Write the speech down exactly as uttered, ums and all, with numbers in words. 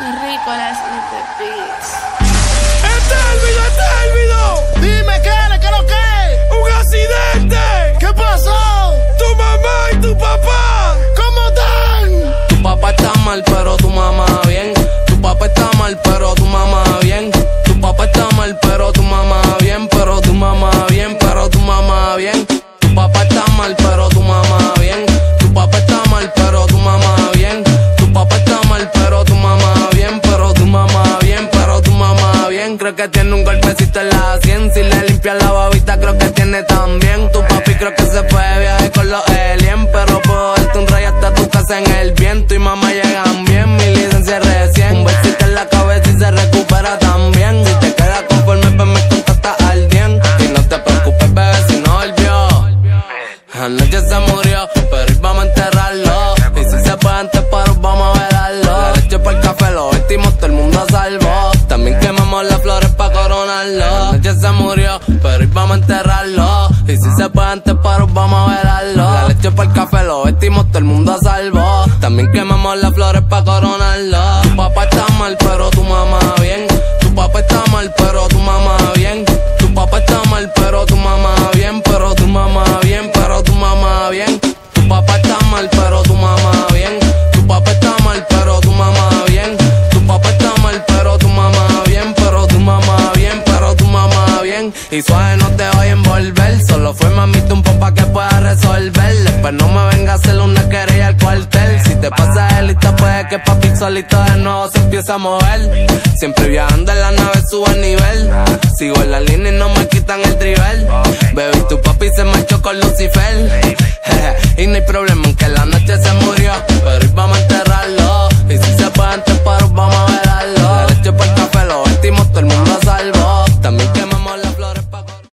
Qué rico las Beats. ¡Este es el video, este es el video! Dime, ¿qué es? ¿Qué es lo que es? ¡Un accidente! ¿Qué pasó? ¡Tu mamá y tu papá! ¿Cómo están? Tu papá está mal, pero tu mamá bien. Tu papá está mal, pero tu mamá bien. Tu papá está mal, pero tu mamá bien. Pero tu mamá bien, pero tu mamá bien. Tu papá está mal, pero tu mamá bien. Tu papá está mal, pero tu mamá bien. Tu papá está mal, pero tu mamá bien. Pero tu mamá bien, pero tu mamá bien. Creo que tiene un golpecito en la sien. Si le limpia la babita, creo que tiene también. Tu papi creo que se fue de viaje con los aliens. Pero puedo darte un rayo hasta tu casa en el viento. Y mamá llegan bien, mi licencia recién. Un besito en la cabeza y se recupera también. Si te quedas conforme, pues me contactas al bien. Y no te preocupes, bebé, si no volvió. Anoche se murió, pero hoy vamos a enterrarlo. Y si se puede antes, pero vamos a velarlo. La leche para el café, lo vestimos, todo el mundo salvó. También quemamos las flores pa' coronarlo. Anoche se murió, pero hoy vamos a enterrarlo. Y si se puede antes, pero vamos a velarlo. La leche para el café, lo vestimos, todo el mundo salvó. También quemamos las flores pa' coronarlo. Tu papá está mal, pero tu mamá bien. Tu papá está mal, pero tu mamá bien. Tu papá está mal, pero tu mamá bien. Pero tu mamá bien, pero tu mamá bien. Tu papá está mal, pero tu mamá bien. Tu papá está mal, pero tu mamá bien. Tu papá está mal, pero tu mamá bien. Pero tu mamá bien, pero tu mamá bien. Y suave no te voy a envolver. Solo fue mamita un papá que pueda resolver. Después no me venga a hacer una querella al cuartel. Si te pasas de lista puede que papi solito de nuevo se empieza a mover. Siempre viajando en la nave subo el nivel. Sigo en la línea y no me quitan el drivel. Bebé y tu papi se marchó con Lucifer. Y no hay problema en que la noche se murió, pero hoy vamos a enterrarlo. Y si se puede